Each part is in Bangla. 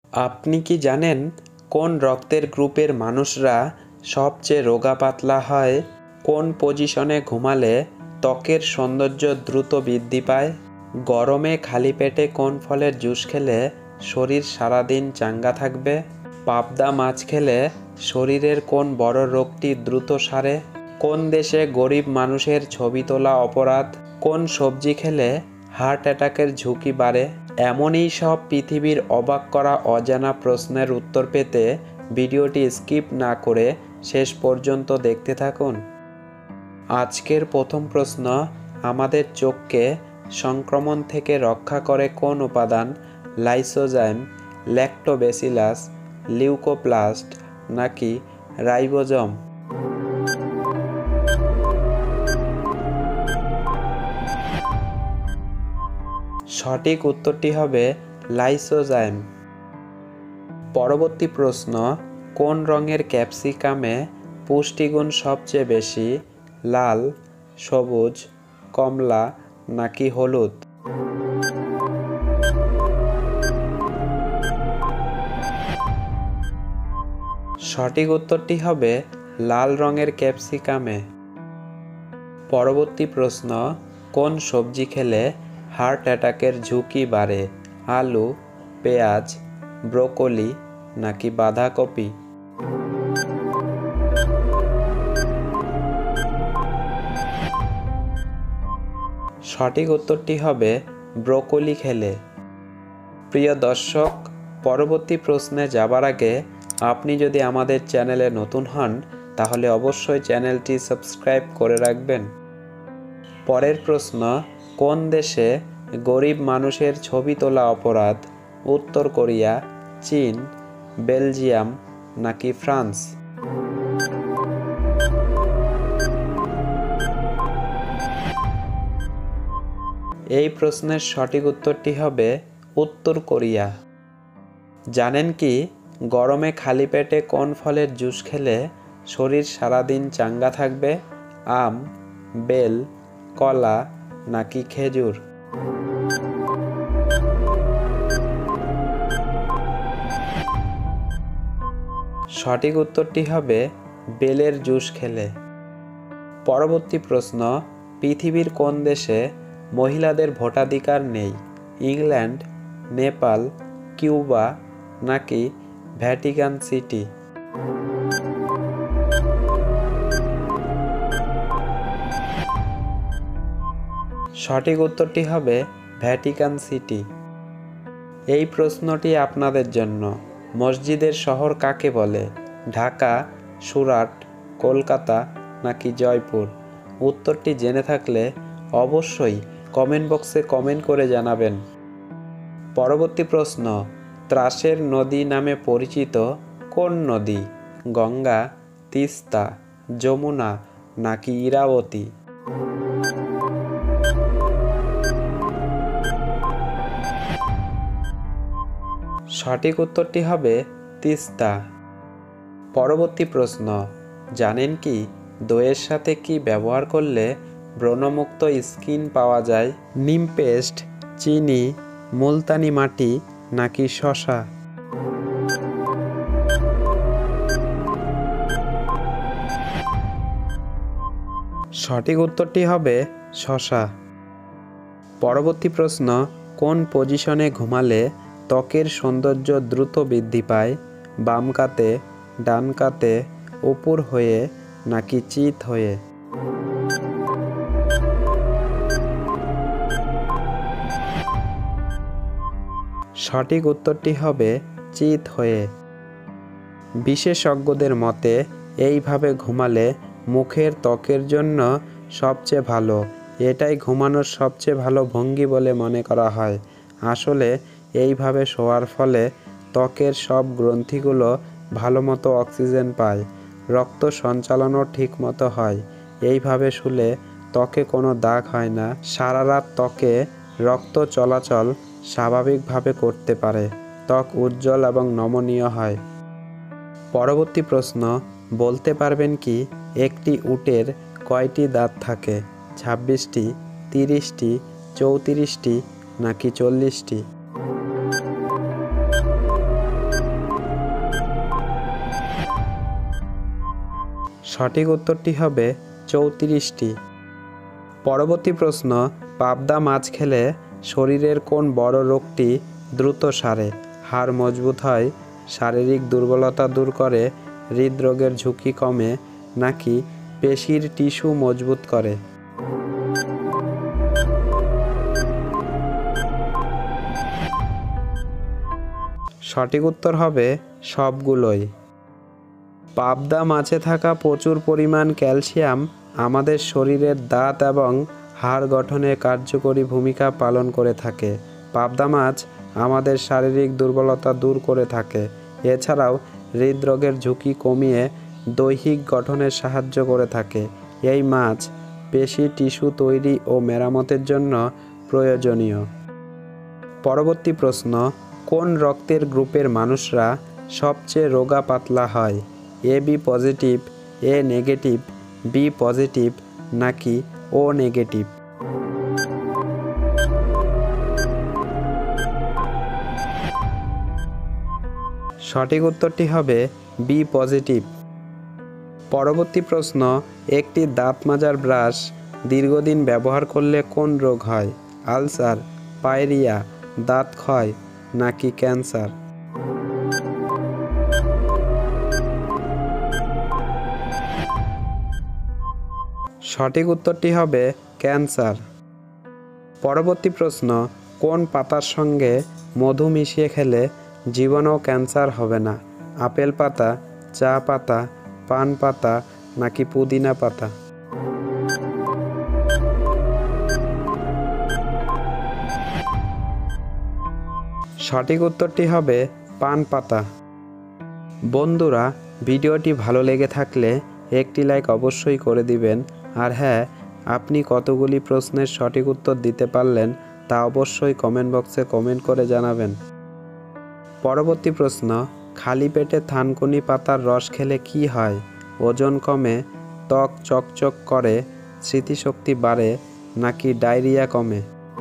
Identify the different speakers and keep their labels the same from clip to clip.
Speaker 1: আপনি কি জানেন কোন রক্তের গ্রুপের মানুষরা সবচেয়ে রোগা পাতলা হয়? কোন পজিশনে ঘুমালে ত্বকের সৌন্দর্য দ্রুত বৃদ্ধি পায়? গরমে খালি পেটে কোন ফলের জুস খেলে শরীর সারাদিন চাঙ্গা থাকবে? পাবদা মাছ খেলে শরীরের কোন বড় রোগটি দ্রুত সারে? কোন দেশে গরিব মানুষের ছবি তোলা অপরাধ? কোন সবজি খেলে হার্ট অ্যাটাকের ঝুঁকি বাড়ে? এমনই সব পৃথিবীর অবাক করা অজানা প্রশ্নের উত্তর পেতে ভিডিওটি স্কিপ না করে শেষ পর্যন্ত দেখতে থাকুন। আজকের প্রথম প্রশ্ন, আমাদের চোখকে সংক্রমণ থেকে রক্ষা করে কোন উপাদান? লাইসোজাইম, ল্যাক্টোব্যাসিলাস, লিউকোপ্লাস্ট নাকি রাইবোজোম? সঠিক উত্তরটি হবে লাইসোজাইম। পরবর্তী প্রশ্ন, কোন রঙের ক্যাপসিকামে পুষ্টিগুণ সবচেয়ে বেশি? লাল, সবুজ, কমলা নাকি হলুদ? সঠিক উত্তরটি হবে লাল রঙের ক্যাপসিকামে। পরবর্তী প্রশ্ন, কোন সবজি খেলে হার্ট অ্যাটাকের ঝুঁকি বাড়ে? আলু, পেঁয়াজ, ব্রোকলি নাকি বাঁধাকপি? সঠিক উত্তরটি হবে ব্রোকলি খেলে। প্রিয় দর্শক, পরবর্তী প্রশ্নে যাবার আগে আপনি যদি আমাদের চ্যানেলে নতুন হন তাহলে অবশ্যই চ্যানেলটি সাবস্ক্রাইব করে রাখবেন। পরের প্রশ্ন, কোন দেশে গরিব মানুষের ছবি তোলা অপরাধ? উত্তর কোরিয়া, চীন, বেলজিয়াম নাকি ফ্রান্স? এই প্রশ্নের সঠিক উত্তরটি হবে উত্তর কোরিয়া। জানেন কি গরমে খালি পেটে কোন ফলের জুস খেলে শরীর সারাদিন চাঙ্গা থাকবে? আম, বেল, কলা নাকি খেজুর? সঠিক উত্তরটি হবে বেলের জুস খেলে। পরবর্তী প্রশ্ন, পৃথিবীর কোন দেশে মহিলাদের ভোটাধিকার নেই? ইংল্যান্ড, নেপাল, কিউবা নাকি ভ্যাটিকান সিটি? সঠিক উত্তরটি হবে ভ্যাটিকান সিটি। এই প্রশ্নটি আপনাদের জন্য, মসজিদের শহর কাকে বলে? ঢাকা, সুরাট, কলকাতা নাকি জয়পুর? উত্তরটি জেনে থাকলে অবশ্যই কমেন্ট বক্সে কমেন্ট করে জানাবেন। পরবর্তী প্রশ্ন, ত্রাসের নদী নামে পরিচিত কোন নদী? গঙ্গা, তিস্তা, যমুনা নাকি ইরাবতী? সঠিক উত্তরটি হবে তিস্তা। পরবর্তী প্রশ্ন, জানেন কি দইয়ের সাথে কি ব্যবহার করলে ব্রণমুক্ত স্কিন পাওয়া যায়? নিম পেস্ট, চিনি, মুলতানি মাটি নাকি শসা? সঠিক উত্তরটি হবে শসা। পরবর্তী প্রশ্ন, কোন পজিশনে ঘুমালে ত্বকের সৌন্দর্য দ্রুত বৃদ্ধি পায়? বাম কাতে, ডান কাতে, উপর হয়ে নাকি চিত হয়ে? সঠিক উত্তরটি হবে চিত হয়ে। বিশেষজ্ঞদের মতে এইভাবে ঘুমালে মুখের ত্বকের জন্য সবচেয়ে ভালো। এটাই ঘুমানোর সবচেয়ে ভালো ভঙ্গি বলে মনে করা হয়। আসলে এইভাবে শোয়ার ফলে ত্বকের সব গ্রন্থিগুলো ভালো মতো অক্সিজেন পায়, রক্ত সঞ্চালনও ঠিক মতো হয়। এইভাবে শুলে ত্বকে কোনো দাগ হয় না, সারা রাত ত্বকে রক্ত চলাচল স্বাভাবিকভাবে করতে পারে, ত্বক উজ্জ্বল এবং নমনীয় হয়। পরবর্তী প্রশ্ন, বলতে পারবেন কি একটি উটের কয়টি দাঁত থাকে? 26টি, 30টি, 34টি নাকি 40টি? সঠিক উত্তরটি হবে 34টি। পরবর্তী প্রশ্ন, পাবদা মাছ খেলে শরীরের কোন বড় রোগটি দ্রুত সারে? হাড় মজবুত হয়, শারীরিক দুর্বলতা দূর করে, হৃদরোগের ঝুঁকি কমে, নাকি পেশির টিস্যু মজবুত করে? সঠিক উত্তর হবে সবগুলোই। পাবদা মাছে থাকা প্রচুর পরিমাণ ক্যালসিয়াম আমাদের শরীরের দাঁত এবং হাড় গঠনে কার্যকরী ভূমিকা পালন করে থাকে। পাবদা মাছ আমাদের শারীরিক দুর্বলতা দূর করে থাকে। এছাড়াও হৃদরোগের ঝুঁকি কমিয়ে দৈহিক গঠনে সাহায্য করে থাকে। এই মাছ পেশি টিস্যু তৈরি ও মেরামতের জন্য প্রয়োজনীয়। পরবর্তী প্রশ্ন, কোন রক্তের গ্রুপের মানুষরা সবচেয়ে রোগা পাতলা হয়? AB positive, A negative, B positive, নাকি O নেগেটিভ? সঠিক উত্তরটি হবে B পজিটিভ। পরবর্তী প্রশ্ন, একটি দাঁত মাজার ব্রাশ দীর্ঘদিন ব্যবহার করলে কোন রোগ হয়? আলসার, পায়রিয়া, দাঁত ক্ষয়, নাকি ক্যান্সার? সঠিক উত্তরটি হবে ক্যান্সার। পরবর্তী প্রশ্ন, কোন পাতার সঙ্গে মধু মিশিয়ে খেলে জীবাণু ক্যান্সার হবে না? আপেল পাতা, চা পাতা, পান পাতা, নাকি পুদিনা পাতা? সঠিক উত্তরটি হবে পান পাতা। বন্ধুরা, ভিডিওটি ভালো লেগে থাকলে একটি লাইক অবশ্যই করে দিবেন। আর হ্যাঁ, আপনি কতগুলি প্রশ্নের সঠিক উত্তর দিতে পারলেন তা অবশ্যই কমেন্ট বক্সে কমেন্ট করে জানাবেন। পরবর্তী প্রশ্ন, খালি পেটে থানকুনি পাতার রস খেলে কি হয়? ওজন কমে, ত্বক চকচক করে, স্মৃতিশক্তি বাড়ে, নাকি ডায়রিয়া কমে?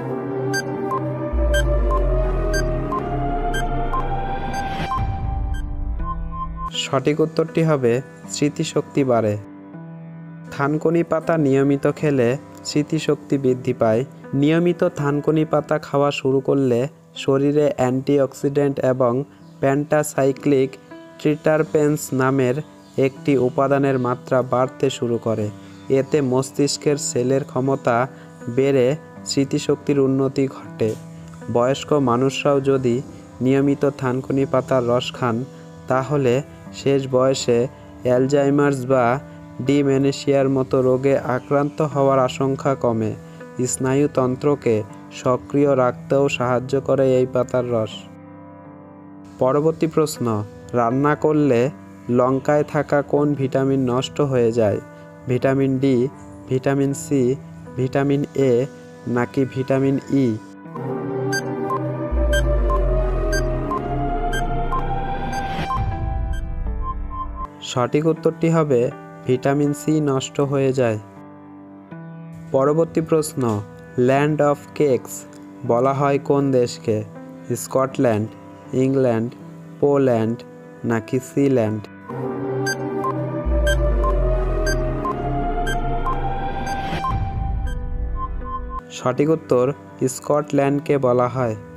Speaker 1: সঠিক উত্তরটি হবে স্মৃতিশক্তি বাড়ে। থানকুনি পাতা নিয়মিত খেলে স্মৃতিশক্তি বৃদ্ধি পায়। নিয়মিত থানকুনি পাতা খাওয়া শুরু করলে শরীরে অ্যান্টিঅক্সিডেন্ট এবং প্যান্টাসাইক্লিক ট্রিটারপেনস নামের একটি উপাদানের মাত্রা বাড়তে শুরু করে। এতে মস্তিষ্কের সেলের ক্ষমতা বেড়ে স্মৃতিশক্তির উন্নতি ঘটে। বয়স্ক মানুষরাও যদি নিয়মিত থানকুনি পাতার রস খান তাহলে শেষ বয়সে অ্যালজাইমার্স বা ডিমেনশিয়ার মতো রোগে আক্রান্ত হওয়ার আশঙ্কা কমে। স্নায়ুতন্ত্রকে সক্রিয় রাখতেও সাহায্য করে এই পাতার রস। পরবর্তী প্রশ্ন, রান্না করলে লঙ্কায় থাকা কোন ভিটামিন নষ্ট হয়ে যায়? Vitamin D, vitamin C, vitamin A, নাকি ভিটামিন ই? সঠিক উত্তরটি হবে ভিটামিন সি নষ্ট হয়ে যায়। পরবর্তী প্রশ্ন, ল্যান্ড অফ কেকস বলা হয় কোন দেশকে? স্কটল্যান্ড, ইংল্যান্ড, পোল্যান্ড, নাকি সিল্যান্ড? সঠিক উত্তর স্কটল্যান্ডকে বলা হয়।